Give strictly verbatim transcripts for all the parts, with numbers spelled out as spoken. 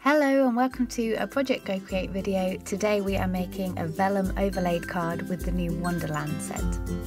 Hello and welcome to a Project Go Create video. Today we are making a vellum overlaid card with the new Wonderland set.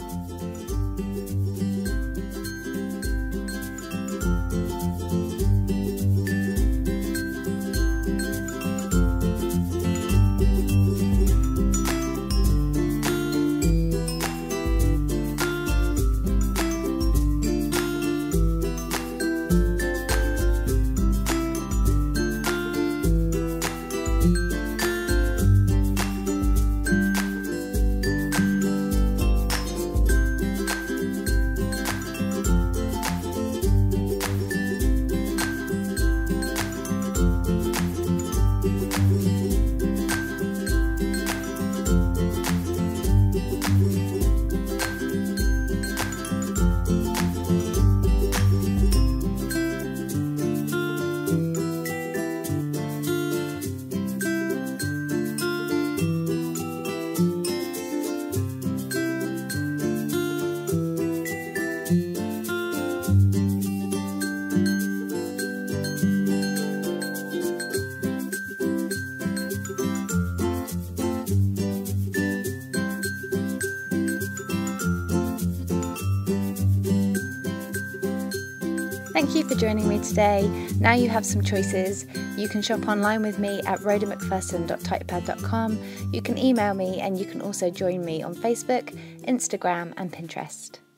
Thank you for joining me today. Now you have some choices. You can shop online with me at rhoda macpherson dot typepad dot com. You can email me and you can also join me on Facebook, Instagram and Pinterest.